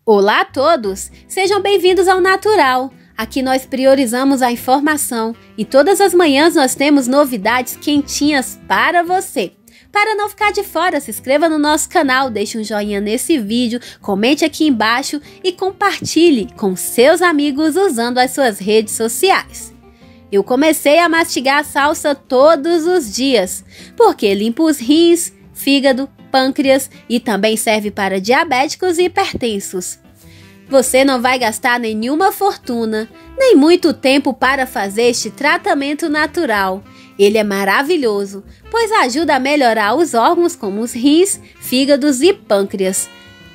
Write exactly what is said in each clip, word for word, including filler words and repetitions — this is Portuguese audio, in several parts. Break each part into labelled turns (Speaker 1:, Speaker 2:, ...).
Speaker 1: Olá a todos! Sejam bem-vindos ao Natural. Aqui nós priorizamos a informação e todas as manhãs nós temos novidades quentinhas para você. Para não ficar de fora, se inscreva no nosso canal, deixe um joinha nesse vídeo, comente aqui embaixo e compartilhe com seus amigos usando as suas redes sociais. Eu comecei a mastigar a salsa todos os dias, porque limpa os rins, fígado, pâncreas e também serve para diabéticos e hipertensos. Você não vai gastar nenhuma fortuna, nem muito tempo para fazer este tratamento natural. Ele é maravilhoso, pois ajuda a melhorar os órgãos como os rins, fígados e pâncreas.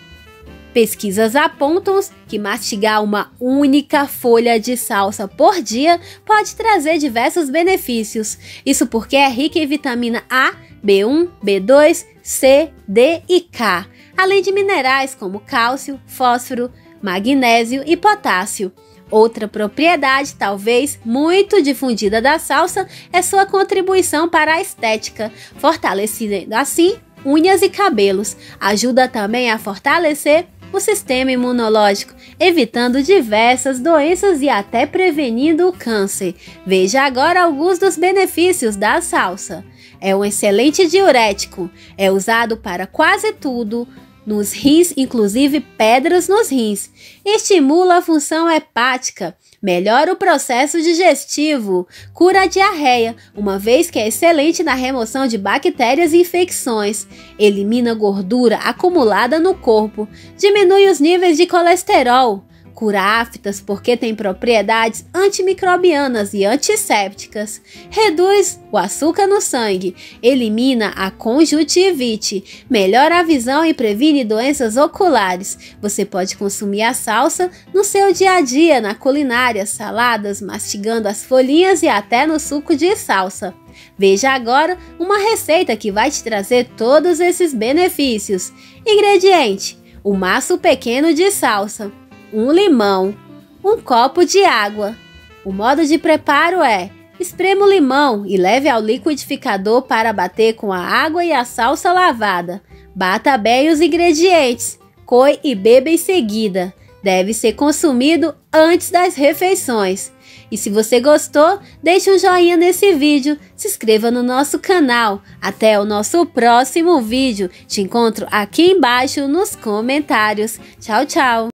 Speaker 1: Pesquisas apontam que mastigar uma única folha de salsa por dia pode trazer diversos benefícios. Isso porque é rica em vitamina A, B um, B dois, C, D e K, além de minerais como cálcio, fósforo, magnésio e potássio. Outra propriedade, talvez muito difundida da salsa, é sua contribuição para a estética, fortalecendo assim unhas e cabelos. Ajuda também a fortalecer o sistema imunológico, evitando diversas doenças e até prevenindo o câncer. Veja agora alguns dos benefícios da salsa. É um excelente diurético, é usado para quase tudo nos rins, inclusive pedras nos rins. Estimula a função hepática, melhora o processo digestivo, cura a diarreia, uma vez que é excelente na remoção de bactérias e infecções, elimina gordura acumulada no corpo, diminui os níveis de colesterol, cura aftas porque tem propriedades antimicrobianas e antissépticas, reduz o açúcar no sangue, elimina a conjuntivite, melhora a visão e previne doenças oculares. Você pode consumir a salsa no seu dia a dia, na culinária, saladas, mastigando as folhinhas e até no suco de salsa. Veja agora uma receita que vai te trazer todos esses benefícios. Ingrediente: um maço pequeno de salsa, um limão, um copo de água. O modo de preparo é: esprema o limão e leve ao liquidificador para bater com a água e a salsa lavada. Bata bem os ingredientes, coe e beba em seguida. Deve ser consumido antes das refeições. E se você gostou, deixe um joinha nesse vídeo, se inscreva no nosso canal. Até o nosso próximo vídeo. Te encontro aqui embaixo nos comentários. Tchau, tchau!